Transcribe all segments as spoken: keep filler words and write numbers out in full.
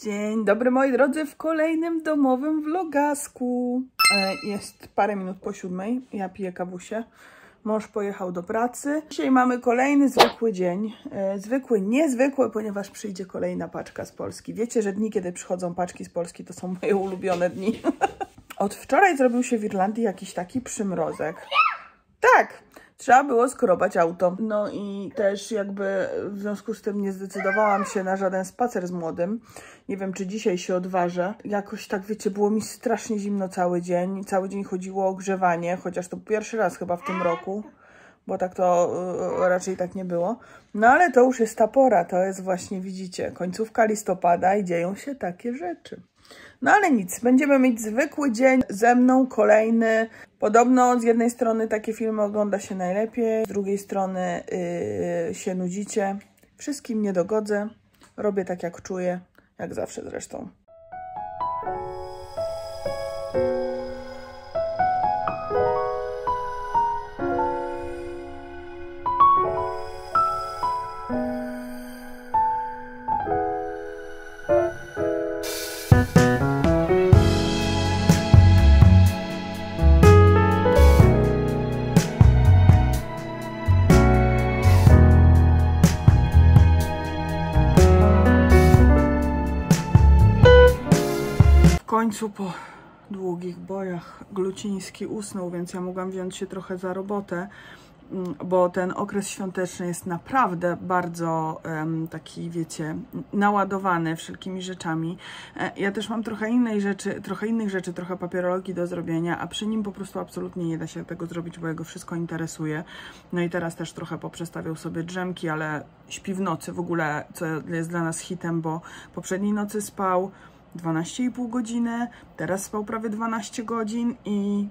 Dzień dobry moi drodzy w kolejnym domowym vlogasku. Jest parę minut po siódmej, ja piję kawusię. Mąż pojechał do pracy. Dzisiaj mamy kolejny zwykły dzień. Zwykły, niezwykły, ponieważ przyjdzie kolejna paczka z Polski. Wiecie, że dni, kiedy przychodzą paczki z Polski, to są moje ulubione dni. Od wczoraj zrobił się w Irlandii jakiś taki przymrozek. Tak! Trzeba było skrobać auto. No i też jakby w związku z tym nie zdecydowałam się na żaden spacer z młodym. Nie wiem, czy dzisiaj się odważę. Jakoś tak, wiecie, było mi strasznie zimno cały dzień. Cały dzień chodziło o ogrzewanie, chociaż to pierwszy raz chyba w tym roku. Bo tak to yy, raczej tak nie było. No ale to już jest ta pora. To jest właśnie, widzicie, końcówka listopada i dzieją się takie rzeczy. No ale nic, będziemy mieć zwykły dzień ze mną, kolejny. Podobno z jednej strony takie filmy ogląda się najlepiej, z drugiej strony yy, się nudzicie. Wszystkim nie dogodzę, robię tak jak czuję, jak zawsze zresztą. W końcu po długich bojach Gluciński usnął, więc ja mogłam wziąć się trochę za robotę, bo ten okres świąteczny jest naprawdę bardzo um, taki, wiecie, naładowany wszelkimi rzeczami. Ja też mam trochę innej rzeczy, trochę innych rzeczy, trochę papierologii do zrobienia, a przy nim po prostu absolutnie nie da się tego zrobić, bo jego wszystko interesuje. No i teraz też trochę poprzestawiał sobie drzemki, ale śpi w nocy w ogóle, co jest dla nas hitem, bo poprzedniej nocy spał dwanaście i pół godziny, teraz spał prawie dwanaście godzin i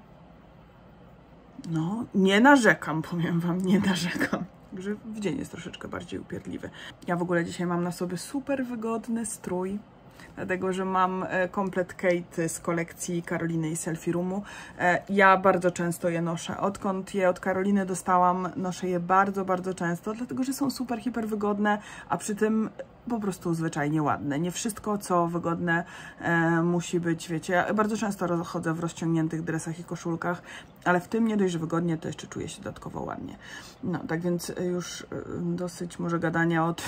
no, nie narzekam, powiem wam, nie narzekam. Także w dzień jest troszeczkę bardziej upierdliwy. Ja w ogóle dzisiaj mam na sobie super wygodny strój, dlatego że mam komplet Kate z kolekcji Karoliny i Selfie Roomu. Ja bardzo często je noszę. Odkąd je od Karoliny dostałam, noszę je bardzo, bardzo często, dlatego że są super, hiper wygodne, a przy tym po prostu zwyczajnie ładne. Nie wszystko, co wygodne, e, musi być, wiecie, ja bardzo często chodzę w rozciągniętych dresach i koszulkach, ale w tym nie dość, że wygodnie, to jeszcze czuję się dodatkowo ładnie. No, tak więc już dosyć może gadania o tym,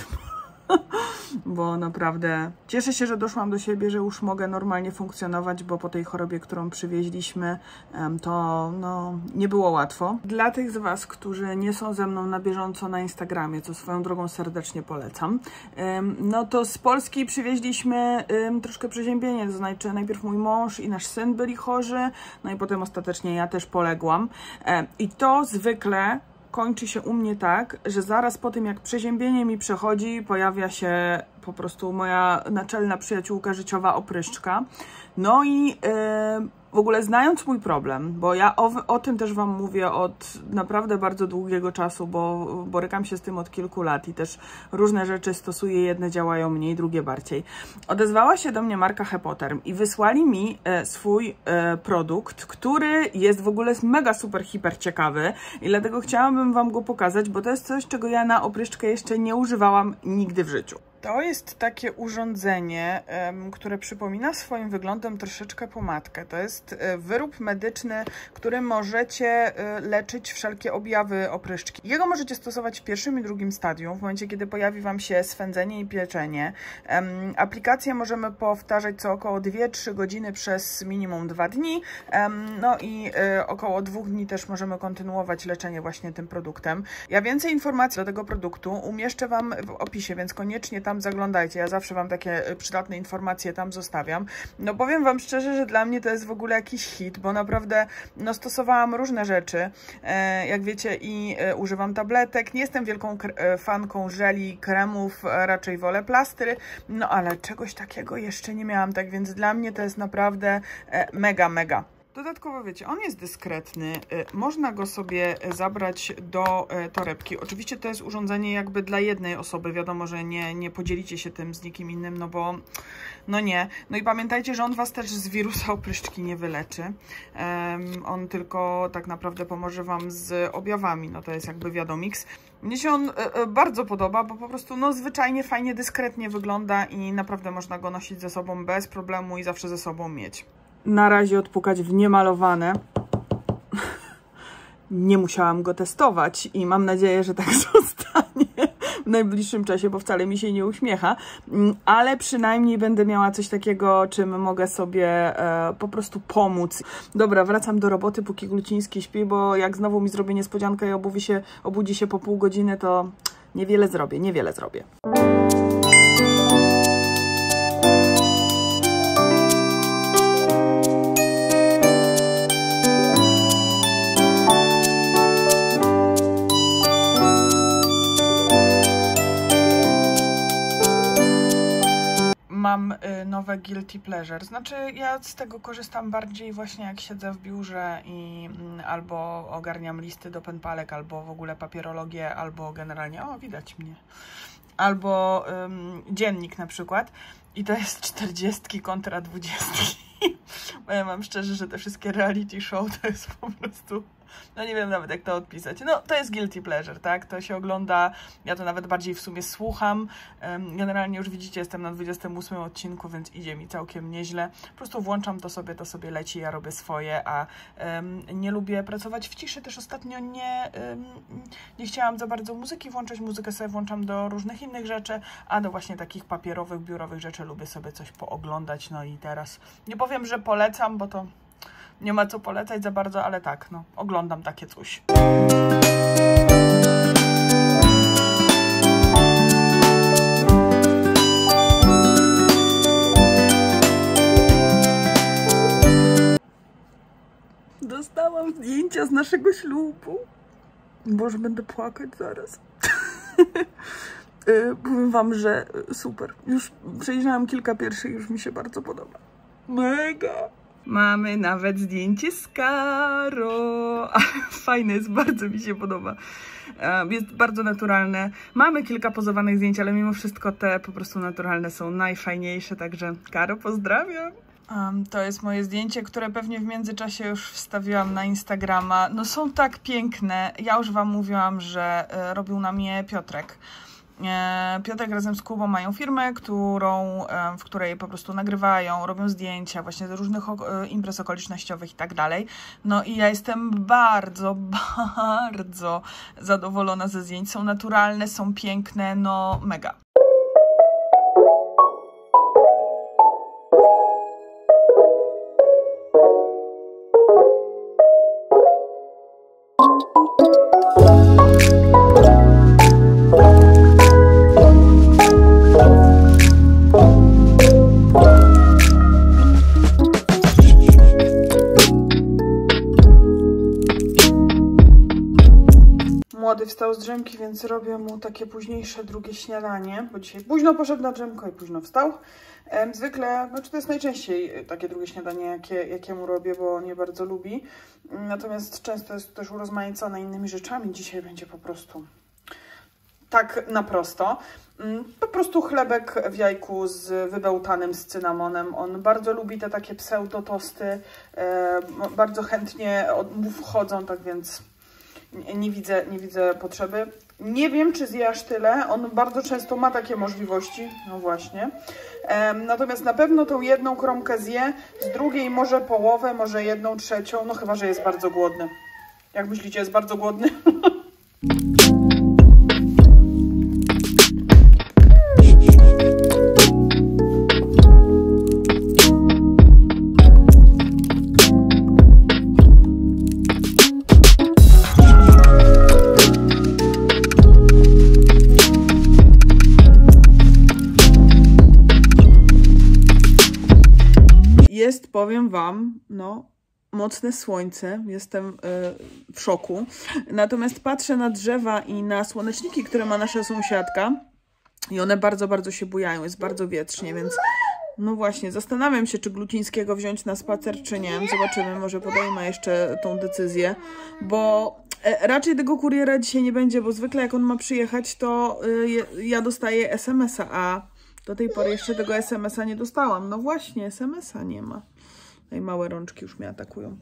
bo naprawdę cieszę się, że doszłam do siebie, że już mogę normalnie funkcjonować, bo po tej chorobie, którą przywieźliśmy, to no, nie było łatwo. Dla tych z was, którzy nie są ze mną na bieżąco na Instagramie, co swoją drogą serdecznie polecam, no to z Polski przywieźliśmy troszkę przeziębienie, to znaczy najpierw mój mąż i nasz syn byli chorzy, no i potem ostatecznie ja też poległam i to zwykle kończy się u mnie tak, że zaraz po tym, jak przeziębienie mi przechodzi, pojawia się po prostu moja naczelna przyjaciółka życiowa opryszczka. No i yy, w ogóle znając mój problem, bo ja o, o tym też wam mówię od naprawdę bardzo długiego czasu, bo borykam się z tym od kilku lat i też różne rzeczy stosuję, jedne działają mniej, drugie bardziej. Odezwała się do mnie marka Hepoterm i wysłali mi e, swój e, produkt, który jest w ogóle mega super, hiper ciekawy i dlatego chciałabym wam go pokazać, bo to jest coś, czego ja na opryszczkę jeszcze nie używałam nigdy w życiu. To jest takie urządzenie, um, które przypomina swoim wyglądem troszeczkę pomadkę. To jest y, wyrób medyczny, który możecie y, leczyć wszelkie objawy opryszczki. Jego możecie stosować w pierwszym i drugim stadium, w momencie, kiedy pojawi wam się swędzenie i pieczenie. Um, aplikację możemy powtarzać co około dwie trzy godziny przez minimum dwa dni. Um, no i y, około dwóch dni też możemy kontynuować leczenie właśnie tym produktem. Ja więcej informacji do tego produktu umieszczę wam w opisie, więc koniecznie tam zaglądajcie, ja zawsze wam takie przydatne informacje tam zostawiam. No powiem wam szczerze, że dla mnie to jest w ogóle jakiś hit, bo naprawdę no, stosowałam różne rzeczy, e, jak wiecie, i e, używam tabletek. Nie jestem wielką e, fanką żeli, kremów, e, raczej wolę plastry, no ale czegoś takiego jeszcze nie miałam, tak więc dla mnie to jest naprawdę e, mega, mega. Dodatkowo wiecie, on jest dyskretny, można go sobie zabrać do torebki. Oczywiście to jest urządzenie jakby dla jednej osoby, wiadomo, że nie, nie podzielicie się tym z nikim innym, no bo No nie. No i pamiętajcie, że on was też z wirusa opryszczki nie wyleczy. Um, on tylko tak naprawdę pomoże wam z objawami. No to jest jakby wiadomiks. Mnie się on e, bardzo podoba, bo po prostu no zwyczajnie, fajnie, dyskretnie wygląda i naprawdę można go nosić ze sobą bez problemu i zawsze ze sobą mieć. Na razie odpukać w niemalowane. Nie musiałam go testować i mam nadzieję, że tak zostanie w najbliższym czasie, bo wcale mi się nie uśmiecha, ale przynajmniej będę miała coś takiego, czym mogę sobie e, po prostu pomóc. Dobra, wracam do roboty, póki Gluciński śpi, bo jak znowu mi zrobię niespodziankę i obudzi się, obudzi się po pół godziny, to niewiele zrobię, niewiele zrobię. Mam y, nowe guilty pleasure, znaczy ja z tego korzystam bardziej właśnie jak siedzę w biurze i y, albo ogarniam listy do penpalek, albo w ogóle papierologię, albo generalnie, o widać mnie, albo y, dziennik na przykład i to jest czterdziestki kontra dwudziestki. Ja mam szczerze, że te wszystkie reality show to jest po prostu... No nie wiem nawet jak to odpisać. No to jest guilty pleasure, tak? To się ogląda, ja to nawet bardziej w sumie słucham. Generalnie już widzicie, jestem na dwudziestym ósmym odcinku, więc idzie mi całkiem nieźle. Po prostu włączam to sobie, to sobie leci, ja robię swoje, a um, nie lubię pracować w ciszy. Też ostatnio nie, um, nie chciałam za bardzo muzyki włączać. Muzykę sobie włączam do różnych innych rzeczy, a do właśnie takich papierowych, biurowych rzeczy lubię sobie coś pooglądać. No i teraz nie powiem, że polecam, bo to nie ma co polecać za bardzo, ale tak, no, oglądam takie coś. Dostałam zdjęcia z naszego ślubu. Boże, będę płakać zaraz. Powiem wam, że super. Już przejrzałam kilka pierwszych, już mi się bardzo podoba. Mega! Mamy nawet zdjęcie z Karo. Fajne jest, bardzo mi się podoba. Jest bardzo naturalne. Mamy kilka pozowanych zdjęć, ale mimo wszystko te po prostu naturalne są najfajniejsze, także Karo, pozdrawiam. Um, to jest moje zdjęcie, które pewnie w międzyczasie już wstawiłam na Instagrama. No są tak piękne. Ja już wam mówiłam, że y, robił na mnie Piotrek. Piotrek razem z Kubą mają firmę, którą, w której po prostu nagrywają, robią zdjęcia właśnie do różnych imprez okolicznościowych i tak dalej. No i ja jestem bardzo, bardzo zadowolona ze zdjęć. Są naturalne, są piękne, no mega. Młody wstał z drzemki, więc robię mu takie późniejsze drugie śniadanie, bo dzisiaj późno poszedł na drzemko i późno wstał. Zwykle, znaczy to jest najczęściej takie drugie śniadanie, jakie, jakie mu robię, bo nie bardzo lubi. Natomiast często jest też urozmaicone innymi rzeczami. Dzisiaj będzie po prostu tak na prosto. Po prostu chlebek w jajku z wybełtanym z cynamonem. On bardzo lubi te takie pseudotosty. Bardzo chętnie mu wchodzą, tak więc nie widzę, nie widzę potrzeby. Nie wiem, czy zje aż tyle. On bardzo często ma takie możliwości. No właśnie. Natomiast na pewno tą jedną kromkę zje. Z drugiej może połowę, może jedną trzecią. No chyba, że jest bardzo głodny. Jak myślicie, jest bardzo głodny? Jest, powiem wam, no, mocne słońce, jestem yy, w szoku. Natomiast patrzę na drzewa i na słoneczniki, które ma nasza sąsiadka i one bardzo, bardzo się bujają, jest bardzo wietrznie, więc no właśnie, zastanawiam się, czy Glucińskiego wziąć na spacer, czy nie. Zobaczymy, może podejmę jeszcze tą decyzję, bo e, raczej tego kuriera dzisiaj nie będzie, bo zwykle jak on ma przyjechać, to y, ja dostaję es em es a, a Do tej pory jeszcze tego es em es a nie dostałam. No właśnie, es em es a nie ma. No i małe rączki już mnie atakują.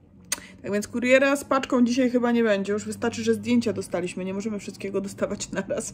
Tak więc kuriera z paczką dzisiaj chyba nie będzie. Już wystarczy, że zdjęcia dostaliśmy. Nie możemy wszystkiego dostawać na raz.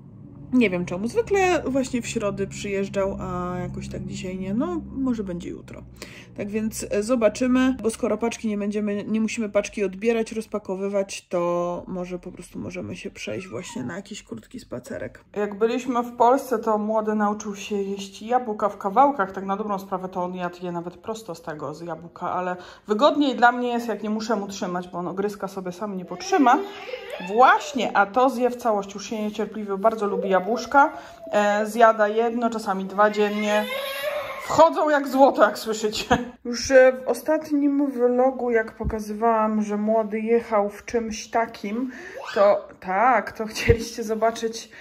Nie wiem czemu. Zwykle właśnie w środę przyjeżdżał, a jakoś tak dzisiaj nie. No, może będzie jutro. Tak więc zobaczymy, bo skoro paczki nie będziemy, nie musimy paczki odbierać, rozpakowywać, to może po prostu możemy się przejść właśnie na jakiś krótki spacerek. Jak byliśmy w Polsce, to młody nauczył się jeść jabłka w kawałkach. Tak na dobrą sprawę to on jadł je nawet prosto z tego, z jabłka, ale wygodniej dla mnie jest, jak nie muszę mu trzymać, bo on ogryzka sobie sam nie potrzyma. Właśnie, a to zje w całości. Już się niecierpliwie, bardzo lubi jabłuszka. E, zjada jedno, czasami dwa dziennie. Wchodzą jak złoto, jak słyszycie. Już w ostatnim vlogu, jak pokazywałam, że młody jechał w czymś takim, to tak, to chcieliście zobaczyć,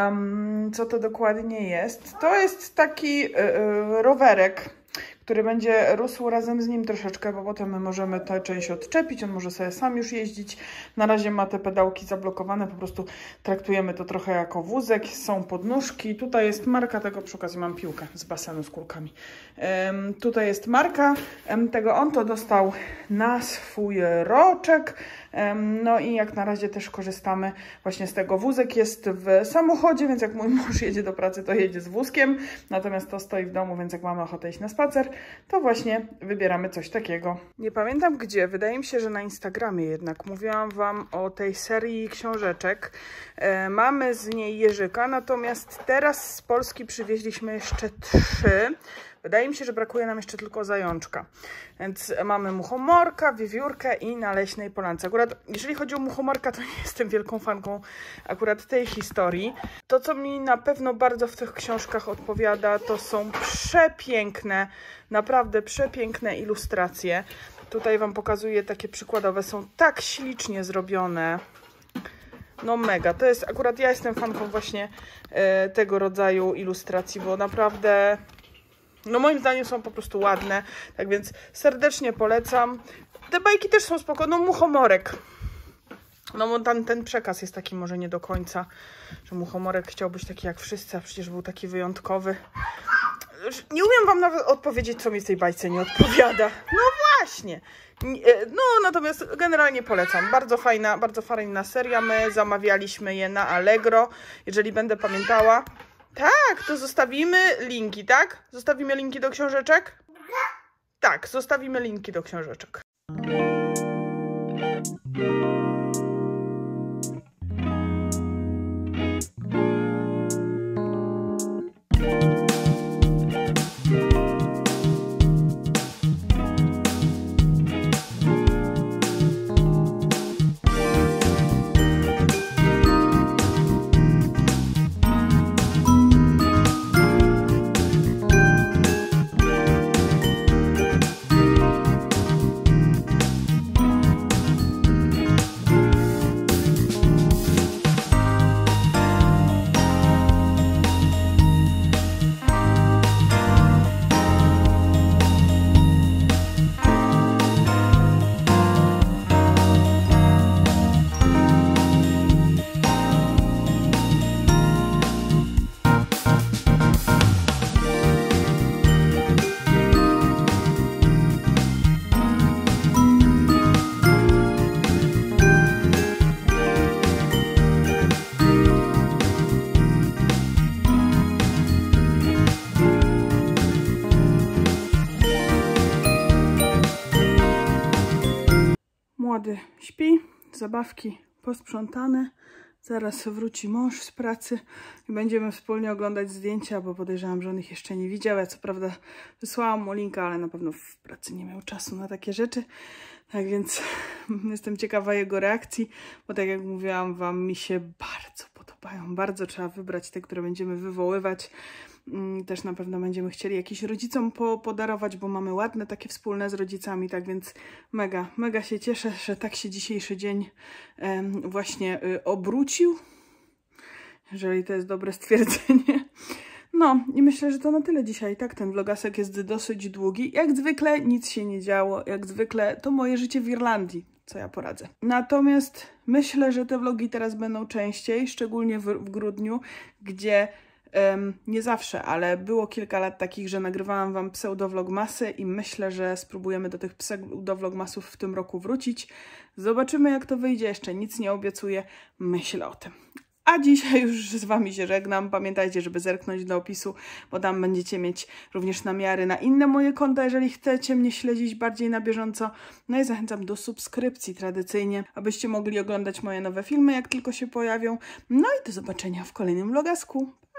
um, co to dokładnie jest. To jest taki yy, rowerek, który będzie rósł razem z nim troszeczkę, bo potem my możemy tę część odczepić, on może sobie sam już jeździć. Na razie ma te pedałki zablokowane, po prostu traktujemy to trochę jako wózek, są podnóżki. Tutaj jest marka tego, przy okazji mam piłkę z basenu z kulkami. Um, tutaj jest marka um, tego, on to dostał na swój roczek. Um, no i jak na razie też korzystamy właśnie z tego. Wózek jest w samochodzie, więc jak mój mąż jedzie do pracy, to jedzie z wózkiem, natomiast to stoi w domu, więc jak mamy ochotę iść na spacer, to właśnie wybieramy coś takiego. Nie pamiętam gdzie, wydaje mi się, że na Instagramie jednak. Mówiłam Wam o tej serii książeczek. E, mamy z niej Jerzyka, natomiast teraz z Polski przywieźliśmy jeszcze trzy. Wydaje mi się, że brakuje nam jeszcze tylko zajączka. Więc mamy muchomorka, wiewiórkę i na leśnej polance. Akurat jeżeli chodzi o muchomorka, to nie jestem wielką fanką akurat tej historii. To, co mi na pewno bardzo w tych książkach odpowiada, to są przepiękne, naprawdę przepiękne ilustracje. Tutaj Wam pokazuję takie przykładowe. Są tak ślicznie zrobione. No mega. To jest akurat, ja jestem fanką właśnie e, tego rodzaju ilustracji, bo naprawdę... No moim zdaniem są po prostu ładne, tak więc serdecznie polecam. Te bajki też są spoko, no muchomorek. No bo ten, ten przekaz jest taki może nie do końca, że muchomorek chciał być taki jak wszyscy, a przecież był taki wyjątkowy. Nie umiem Wam nawet odpowiedzieć, co mi w tej bajce nie odpowiada. No właśnie. No natomiast generalnie polecam. Bardzo fajna, bardzo fajna seria. My zamawialiśmy je na Allegro, jeżeli będę pamiętała. Tak, to zostawimy linki, tak? Zostawimy linki do książeczek? Tak, zostawimy linki do książeczek. Młody śpi, zabawki posprzątane, zaraz wróci mąż z pracy i będziemy wspólnie oglądać zdjęcia, bo podejrzewam, że on ich jeszcze nie widział. Ja co prawda wysłałam mu linka, ale na pewno w pracy nie miał czasu na takie rzeczy. Tak więc jestem ciekawa jego reakcji, bo tak jak mówiłam Wam, mi się bardzo podobają. Bardzo trzeba wybrać te, które będziemy wywoływać. Też na pewno będziemy chcieli jakiś rodzicom po, podarować, bo mamy ładne takie wspólne z rodzicami, tak więc mega, mega się cieszę, że tak się dzisiejszy dzień e, właśnie e, obrócił, jeżeli to jest dobre stwierdzenie. No i myślę, że to na tyle dzisiaj. Tak, ten vlogasek jest dosyć długi. Jak zwykle nic się nie działo, jak zwykle to moje życie w Irlandii, co ja poradzę. Natomiast myślę, że te vlogi teraz będą częściej, szczególnie w, w grudniu, gdzie Um, nie zawsze, ale było kilka lat takich, że nagrywałam Wam pseudovlogmasy i myślę, że spróbujemy do tych pseudovlogmasów w tym roku wrócić. Zobaczymy, jak to wyjdzie. Jeszcze nic nie obiecuję. Myślę o tym. A dzisiaj już z Wami się żegnam. Pamiętajcie, żeby zerknąć do opisu, bo tam będziecie mieć również namiary na inne moje konta, jeżeli chcecie mnie śledzić bardziej na bieżąco. No i zachęcam do subskrypcji tradycyjnie, abyście mogli oglądać moje nowe filmy, jak tylko się pojawią. No i do zobaczenia w kolejnym vlogasku.